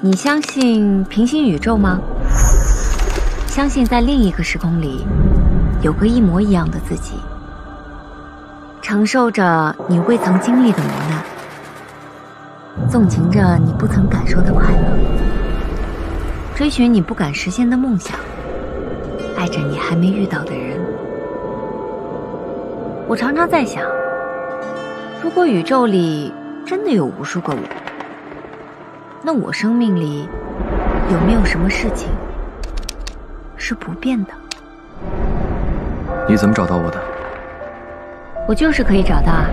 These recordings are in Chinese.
你相信平行宇宙吗？相信在另一个时空里，有个一模一样的自己，承受着你未曾经历的磨难，纵情着你不曾感受的快乐，追寻你不敢实现的梦想，爱着你还没遇到的人。我常常在想，如果宇宙里真的有无数个我，那我生命里有没有什么事情是不变的？ 你怎么找到我的？ 我就是可以找到啊。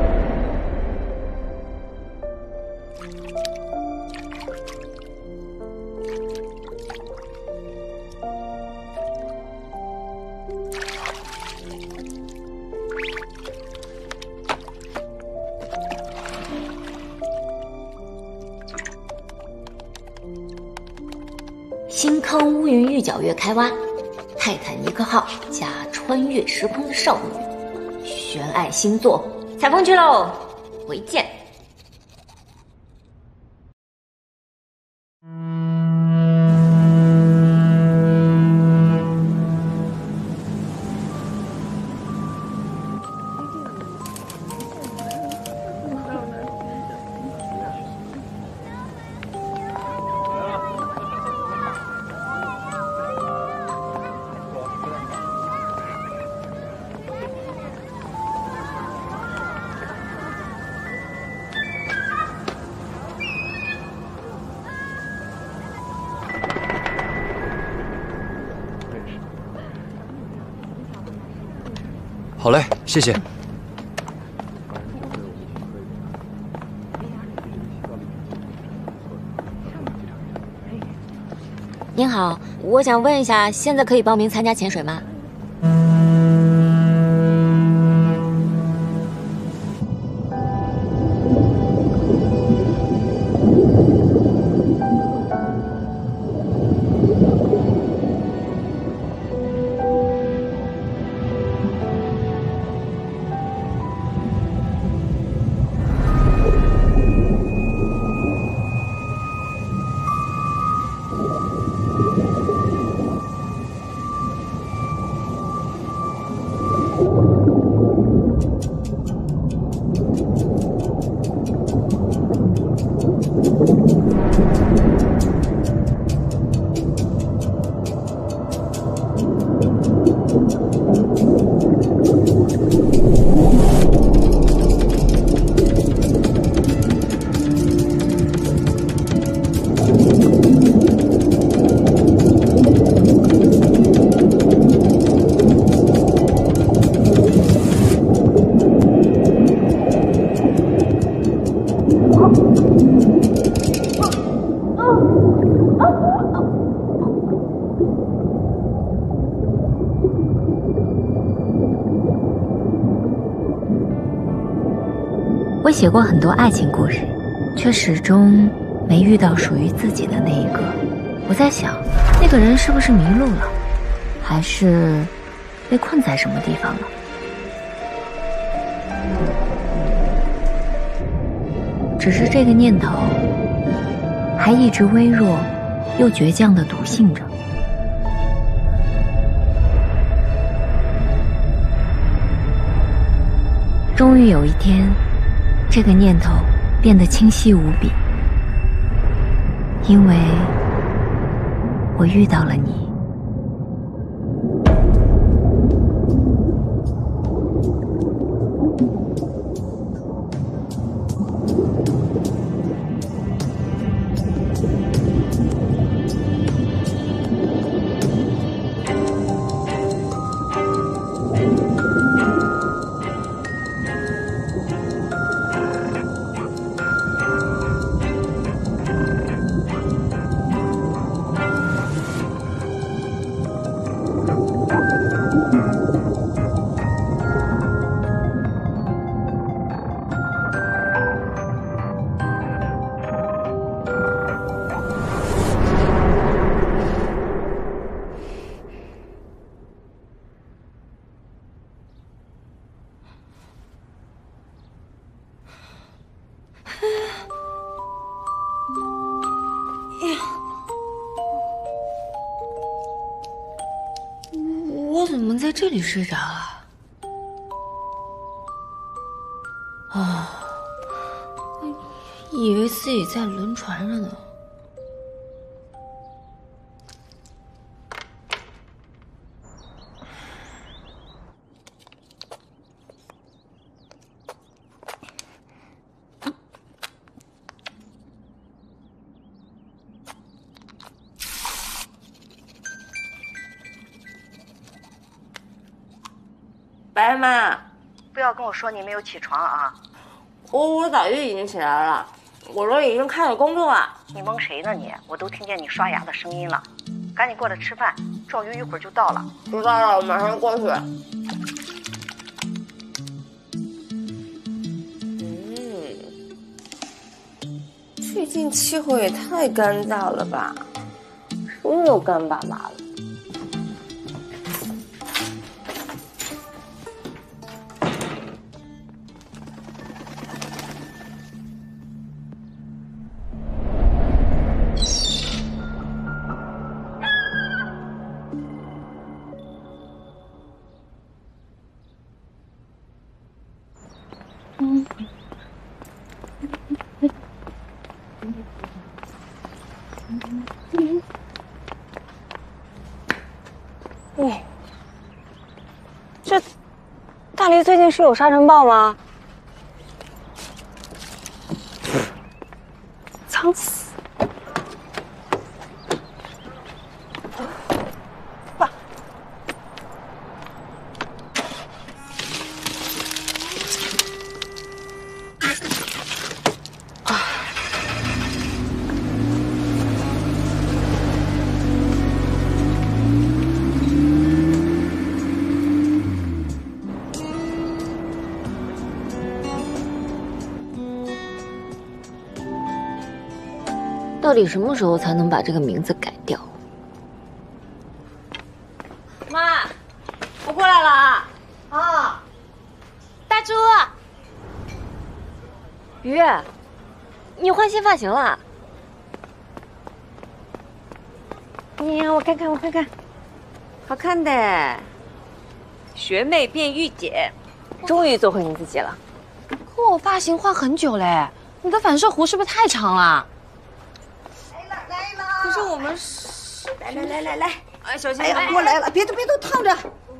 新坑乌云玉皎月开挖，泰坦尼克号加穿越时空的少女，悬爱星座采风去喽，回见。 好嘞，谢谢。 您好，我想问一下，现在可以报名参加潜水吗？ 我写过很多爱情故事，却始终没遇到属于自己的那一个。我在想，那个人是不是迷路了，还是被困在什么地方了？只是这个念头还一直微弱又倔强地笃信着。终于有一天，这个念头变得清晰无比，因为我遇到了你。 在这里睡着了。哦，以为自己在轮船上呢。 白妈， 不要跟我说你没有起床啊！ 我早就已经起来了，我都已经开始工作了。 你蒙谁呢你？我都听见你刷牙的声音了，赶紧过来吃饭，赵鱼一会儿就到了。 知道了，我马上过去。最近气候也太干燥了吧，什么都干巴巴的。 这大黎最近是有沙尘暴吗？脏死！爸， 到底什么时候才能把这个名字改掉？ 妈，我过来了啊！ 啊， 大猪，鱼，你换新发型了？ 你让我看看，我看看，好看的，学妹变御姐，终于做回你自己了。 可我发型换很久嘞，你的反射弧是不是太长了？ 可是我们是来， 哎，小心！ 哎呀，我来了，别都烫着。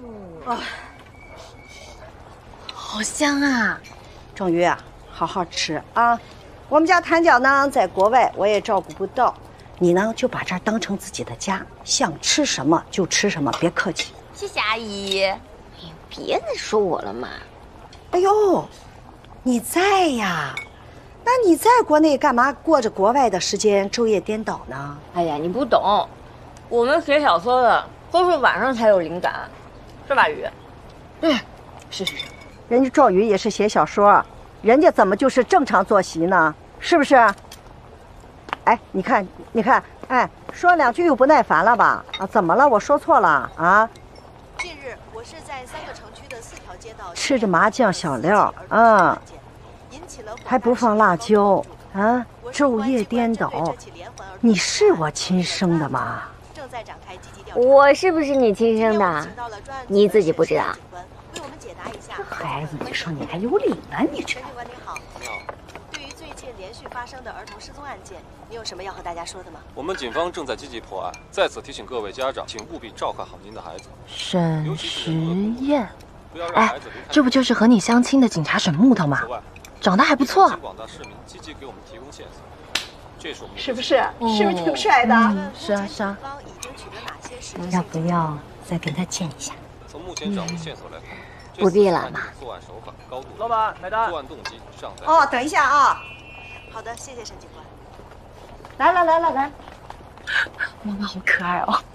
好香啊！ 郑宇啊，好好吃啊！我们家谭家呢，在国外我也照顾不到，你呢就把这儿当成自己的家，想吃什么就吃什么，别客气。 谢谢阿姨。 哎呦，别再说我了嘛！ 哎呦，你在呀？那你在国内干嘛过着国外的时间，昼夜颠倒呢？ 哎呀，你不懂，我们写小说的都是晚上才有灵感，是吧，鱼？ 是。 人家赵宇也是写小说，人家怎么就是正常作息呢？是不是？哎，你看，哎，说两句又不耐烦了吧？啊，怎么了？我说错了啊？ 近日，我市在3个城区的4条街道吃着麻酱小料啊，还不放辣椒啊，昼夜颠倒，你是我亲生的吗？ 我是不是你亲生的？你自己不知道？ 这孩子，你说你还有理呢？你这。 陈警官您好。你好。对于最近连续发生的儿童失踪案件，你有什么要和大家说的吗？ 我们警方正在积极破案，在此提醒各位家长，请务必照看好您的孩子。 沈时宴，哎，这不就是和你相亲的警察沈木头吗？长得还不错。 广大市民积极给我们提供线索，这是我们是不是？是不是挺帅的？ 是啊是啊。 要不要再跟他见一下？ 从目前掌握线索来看， 不必了嘛。 作案手法高度， 老板买单。 作案动机尚在。 哦，等一下啊。 好的，谢谢沈警官。 来。 妈妈好可爱哦。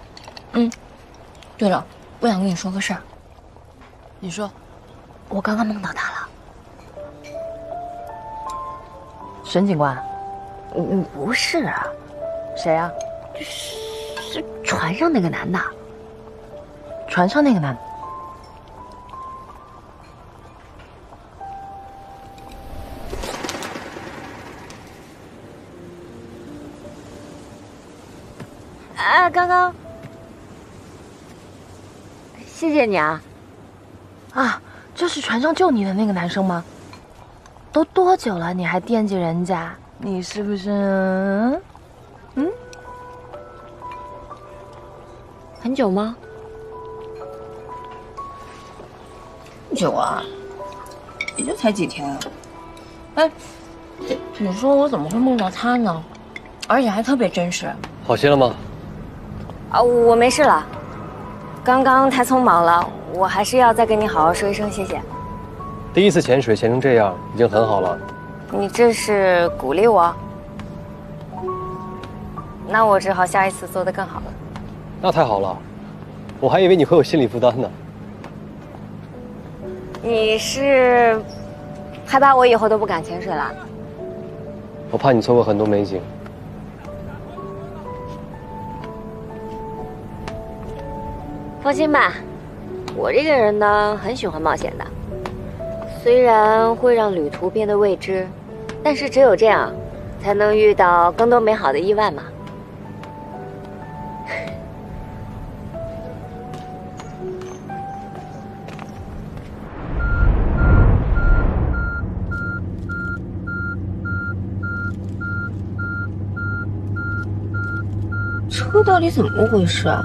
对了，我想跟你说个事儿。你说，我刚刚梦到他了。沈警官？ 不是啊。 谁啊？ 是船上那个男的。 船上那个男的。 刚刚谢谢你啊。 啊，这是船上救你的那个男生吗？都多久了，你还惦记人家？你是不是？ 很久吗？ 久啊，也就才几天啊。哎，你说我怎么会梦到他呢？而且还特别真实。 好些了吗？ 啊，我没事了。刚刚太匆忙了，我还是要再跟你好好说一声谢谢。 第一次潜水潜成这样，已经很好了。 你这是鼓励我？那我只好下一次做得更好了。 那太好了，我还以为你会有心理负担呢。 你是害怕我以后都不敢潜水了？ 我怕你错过很多美景。 放心吧，我这个人呢，很喜欢冒险的。虽然会让旅途变得未知，但是只有这样，才能遇到更多美好的意外嘛。 车到底怎么回事啊？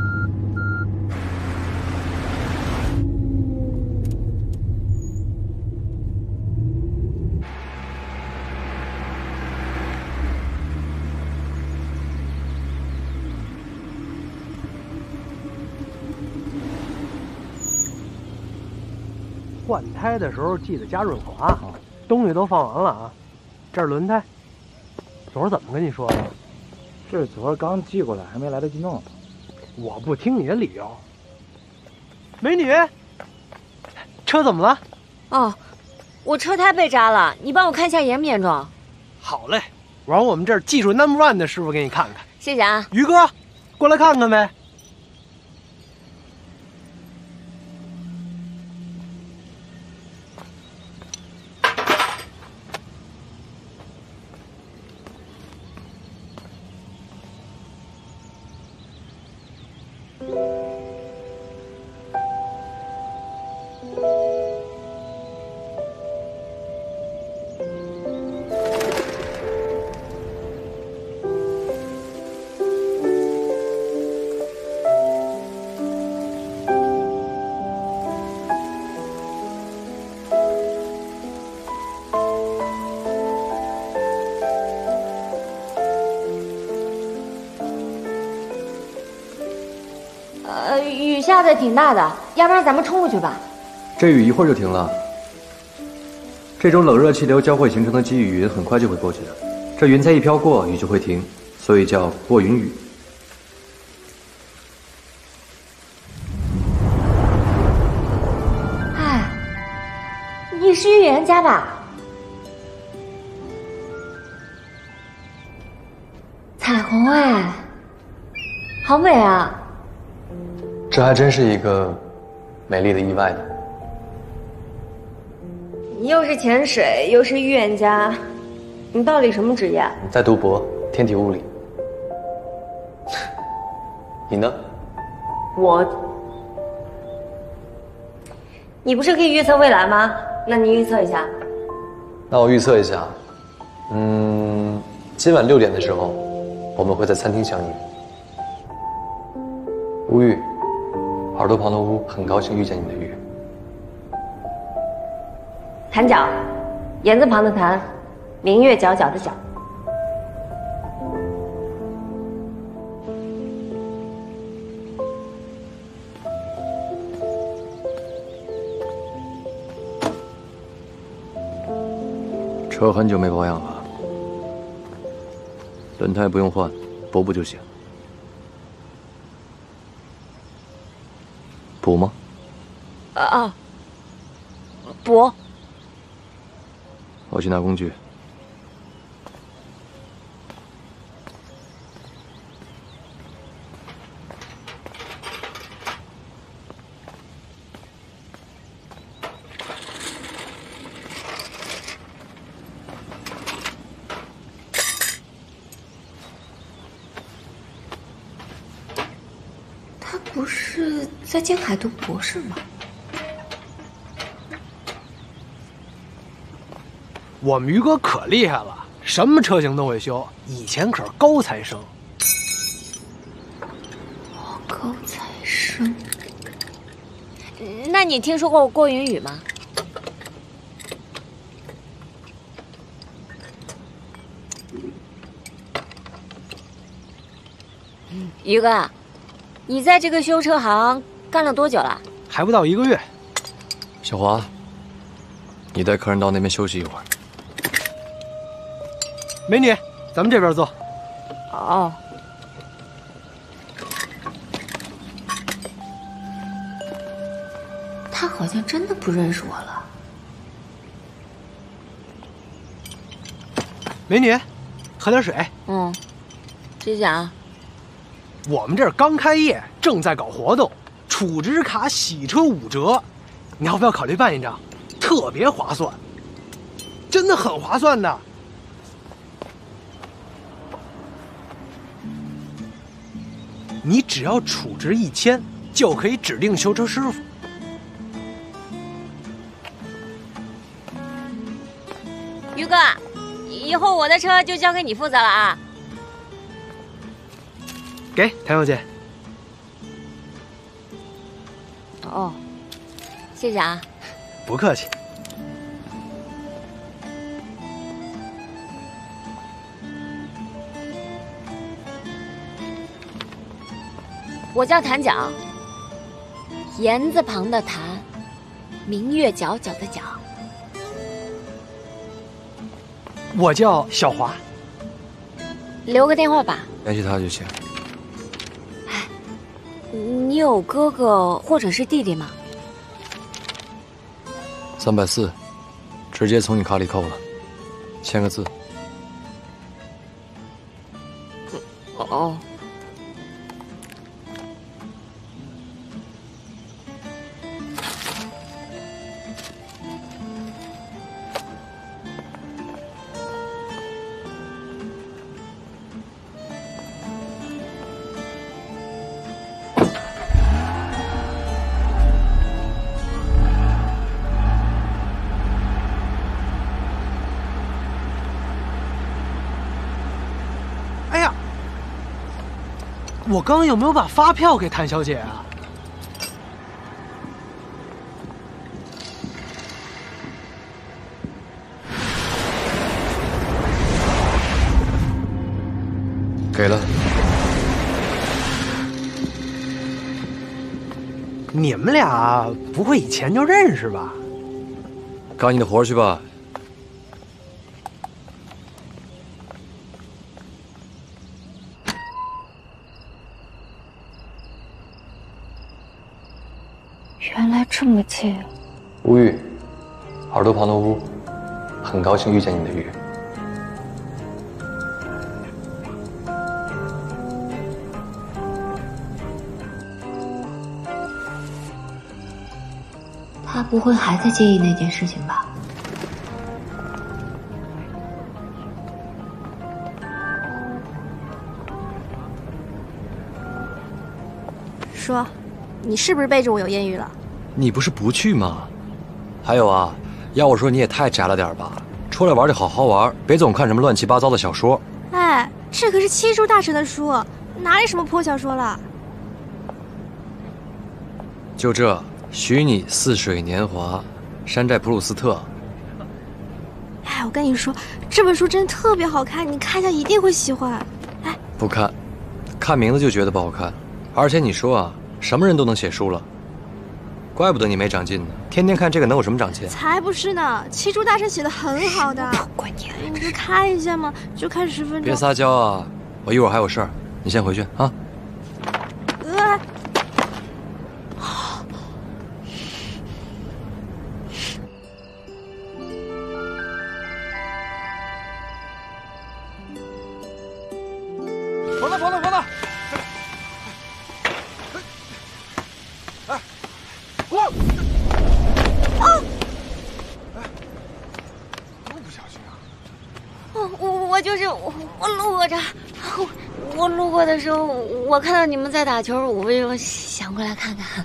换胎的时候记得加润滑啊！东西都放完了啊，这是轮胎。昨儿怎么跟你说的？ 这昨儿刚寄过来，还没来得及弄。 我不听你的理由。美女，车怎么了？ 哦，我车胎被扎了，你帮我看一下严不严重？ 好嘞，我让我们这儿技术 No.1 的师傅给你看看。 谢谢啊， 于哥，过来看看呗。 雨下的挺大的，要不然咱们冲过去吧。 这雨一会儿就停了。这种冷热气流交汇形成的积雨云很快就会过去的，这云彩一飘过，雨就会停，所以叫过云雨。 哎，你是预言家吧？彩虹哎，好美啊！ 这还真是一个美丽的意外呢。 你又是潜水，又是预言家，你到底什么职业啊？ 在读博，天体物理。你呢？ 你不是可以预测未来吗？那你预测一下。 那我预测一下，今晚6点的时候，我们会在餐厅相遇。吴玉，耳朵旁的乌，很高兴遇见你的玉。 弹脚，言字旁的弹，明月皎皎的皎。 车很久没保养了，轮胎不用换，补补就行。补吗？ 补。 我去拿工具。 不是在见海都博士吗？ 我们于哥可厉害了，什么车型都会修，以前可是高材生。 高材生？ 那你听说过郭云雨吗？于哥，你在这个修车行干了多久了？ 还不到1个月。 小华，你带客人到那边休息一会儿。 美女，咱们这边坐。 哦。 他好像真的不认识我了。 美女，喝点水。 嗯，谢谢啊。 我们这儿刚开业，正在搞活动，储值卡洗车5折，你要不要考虑办一张？特别划算，真的很划算的。你只要储值1000，就可以指定修车师傅。 于哥，以后我的车就交给你负责了啊。 给谭小姐。 哦，谢谢啊。 不客气。 我叫谭角，言字旁的谭，明月皎皎的皎。 我叫小华。 留个电话吧。 联系他就行。 你有哥哥或者是弟弟吗 ？340，直接从你卡里扣了，签个字。 哦。 我刚刚有没有把发票给谭小姐啊？ 给了。 你们俩不会以前就认识吧？ 干你的活去吧。 原来这么近。 吴玉，耳朵旁的乌，很高兴遇见你的玉。 他不会还在介意那件事情吧？ 说，你是不是背着我有艳遇了？ 你不是不去吗？还有啊，要我说你也太宅了点吧，出来玩就好好玩，别总看什么乱七八糟的小说。 哎，这可是七叔大神的书，哪里什么破小说了？ 就这，许你似水年华，山寨普鲁斯特。 哎，我跟你说，这本书真的特别好看，你看一下一定会喜欢。哎， 不看，看名字就觉得不好看，而且你说啊，什么人都能写书了。怪不得你没长进呢，天天看这个能有什么长进？ 才不是呢，七叔大神写的很好的。不管你， 你就看一下嘛，就看10分钟。 别撒娇啊，我一会儿还有事儿，你先回去啊。 跑了！哎，过！ 啊！ 这么不小心啊！ 我就是我裸着， 我路过的时候，我看到你们在打球，我就想过来看看。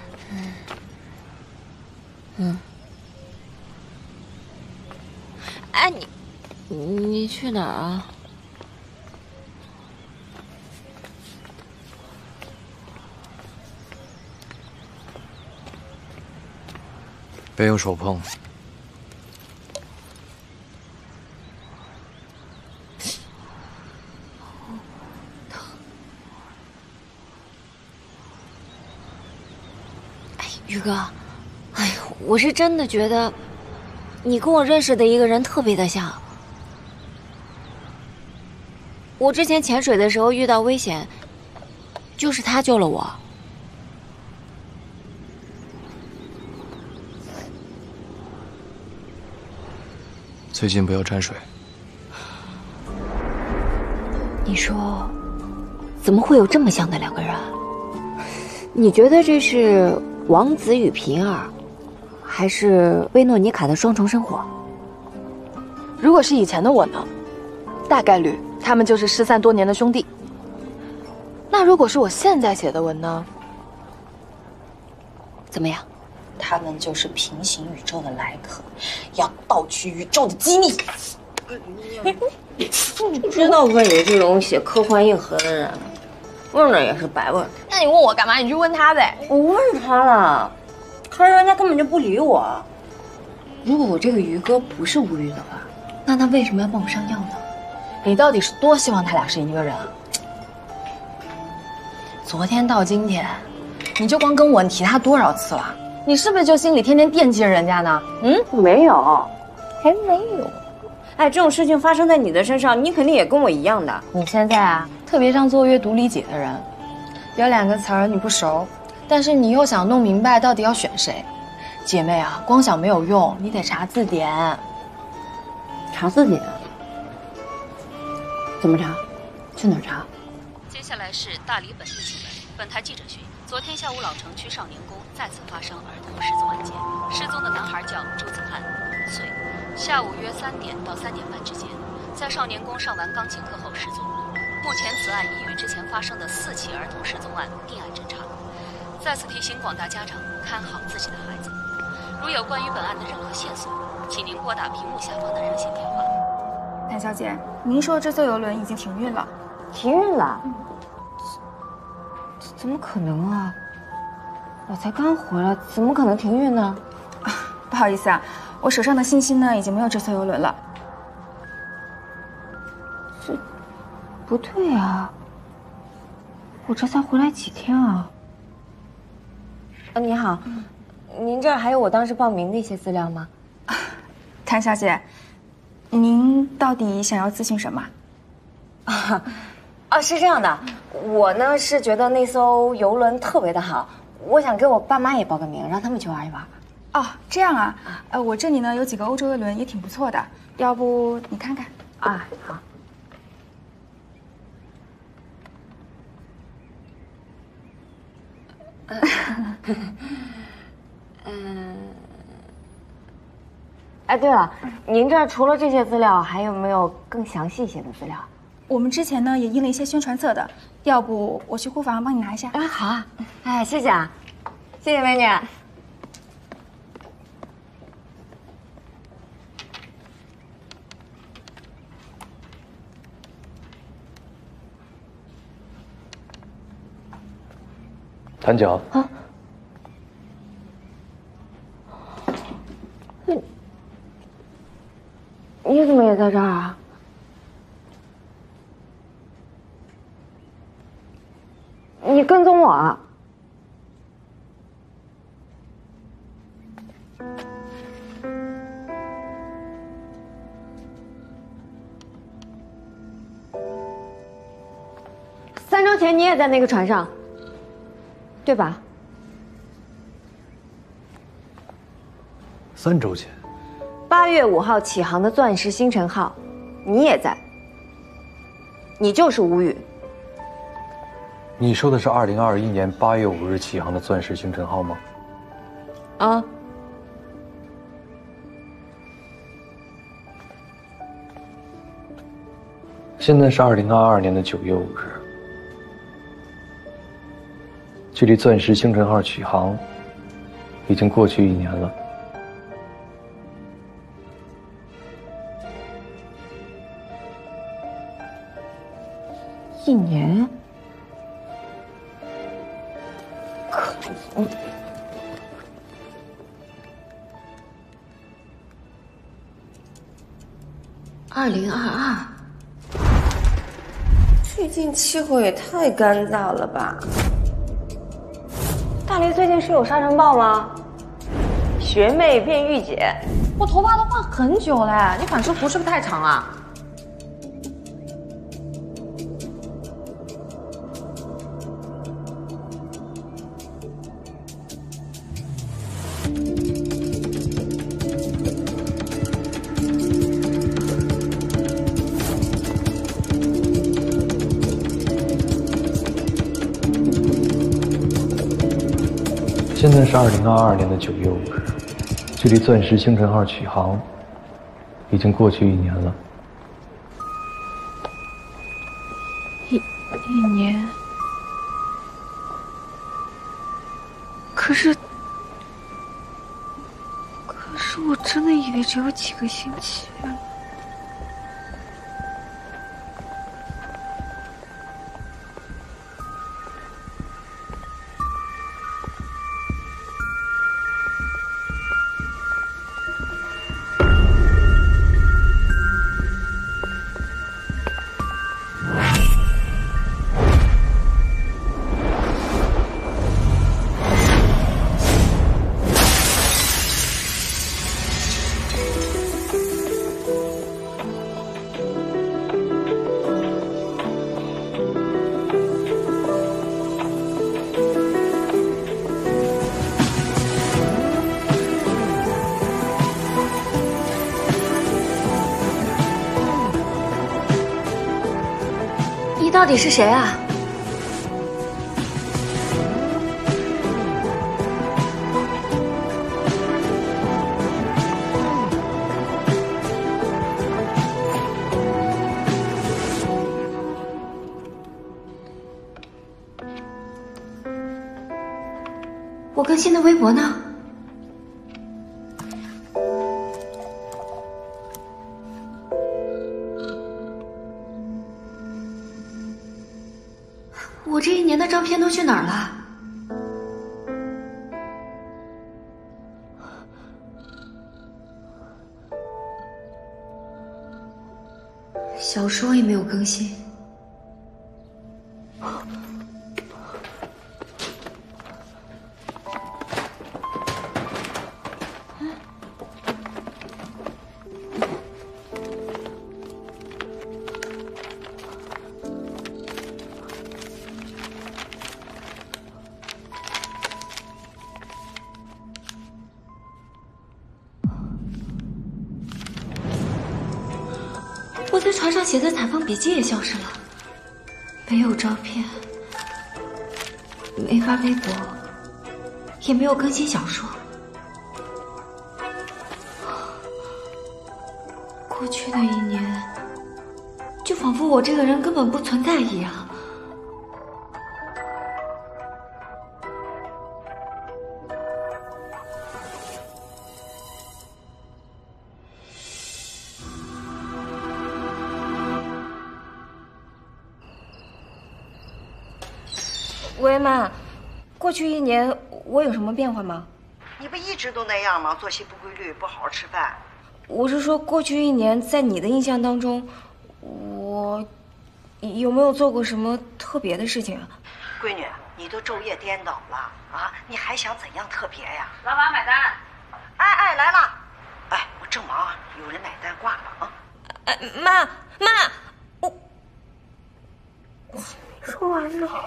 哎，你去哪儿啊？ 别用手碰。 宇哥，哎，我是真的觉得，你跟我认识的一个人特别的像。我之前潜水的时候遇到危险，就是他救了我。 最近不要沾水。 你说，怎么会有这么像的两个人？你觉得这是王子与平儿，还是薇诺妮卡的双重生活？ 如果是以前的我呢，大概率他们就是失散多年的兄弟。那如果是我现在写的文呢？ 怎么样？ 他们就是平行宇宙的来客，要盗取宇宙的机密。 不知道问你这种写科幻硬核的人，问了也是白问。 那你问我干嘛？你去问他呗。 我问他了，可是人家根本就不理我。如果我这个鱼哥不是无语的话，那他为什么要帮我上药呢？ 你到底是多希望他俩是一个人啊？昨天到今天，你就光跟我提他多少次了？你是不是就心里天天惦记着人家呢？ 没有，还没有。哎，这种事情发生在你的身上，你肯定也跟我一样的。 你现在啊，特别像做阅读理解的人，有两个词儿你不熟，但是你又想弄明白到底要选谁。姐妹啊，光想没有用，你得查字典。 查字典？怎么查？去哪儿查？ 接下来是大理本地新闻。本台记者讯，昨天下午老城区少年宫再次发生儿童失踪案件，失踪的男孩叫朱子翰，5岁，下午约3点到3点半之间，在少年宫上完钢琴课后失踪。目前此案已与之前发生的4起儿童失踪案并案侦查。再次提醒广大家长看好自己的孩子，如有关于本案的任何线索，请您拨打屏幕下方的热线电话。 谭小姐，您说这艘邮轮已经停运了？ 停运了？怎么可能啊！我才刚回来，怎么可能停运呢？ 不好意思啊，我手上的信息呢已经没有这艘邮轮了。 这不对啊！我这才回来几天啊！你好，您这儿还有我当时报名的一些资料吗？ 谭小姐，您到底想要咨询什么？ 是这样的，我呢是觉得那艘游轮特别的好，我想给我爸妈也报个名，让他们去玩一玩。 哦，这样啊，我这里呢有几个欧洲游轮也挺不错的，要不你看看？ 啊，好。哎，对了，您这儿除了这些资料，还有没有更详细一些的资料？ 我们之前呢也印了一些宣传册的，要不我去库房帮你拿一下？ 好啊，哎，谢谢啊，谢谢美女。 谭角啊，你怎么也在这儿啊？你跟踪我啊？3周前你也在那个船上，对吧 ？3周前 ，8月5号起航的钻石星辰号，你也在，你就是吴宇。 你说的是2021年8月5日起航的钻石星辰号吗？ 啊。 现在是2022年的9月5日，距离钻石星辰号启航已经过去1年了。 1年？ 2022。 最近气候也太干燥了吧？大黎最近是有沙尘暴吗？学妹变御姐， 我头发都换很久了，你反射弧是不是太长啊？ 现在是2022年的9月5日，距离钻石星辰号启航已经过去1年了。 一年？可是我真的以为只有几个星期。 你到底是谁啊？我更新的微博呢？我这1年的照片都去哪儿了？小说也没有更新。我在船上写的采访笔记也消失了，没有照片，没发微博，也没有更新小说。过去的1年，就仿佛我这个人根本不存在一样。 喂，妈，过去1年我有什么变化吗？ 你不一直都那样吗？作息不规律，不好好吃饭。 我是说，过去1年，在你的印象当中，我有没有做过什么特别的事情啊？ 闺女，你都昼夜颠倒了啊！你还想怎样特别呀？ 老板买单。 哎，来了。哎，我正忙，有人买单挂了啊。 哎，妈，我没说完呢。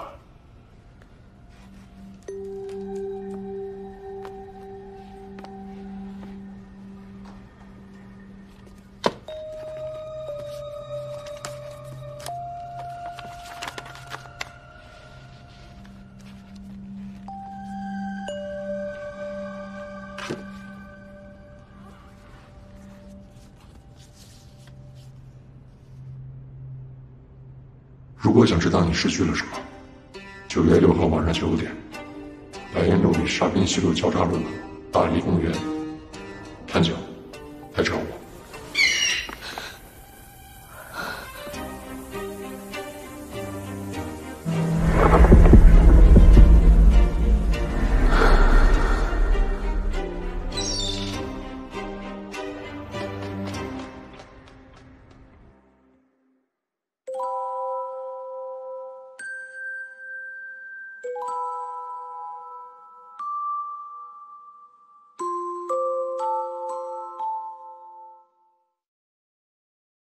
如果想知道你失去了什么，9月6号晚上9点，莱茵路与沙滨西路交叉路大理公园，看酒。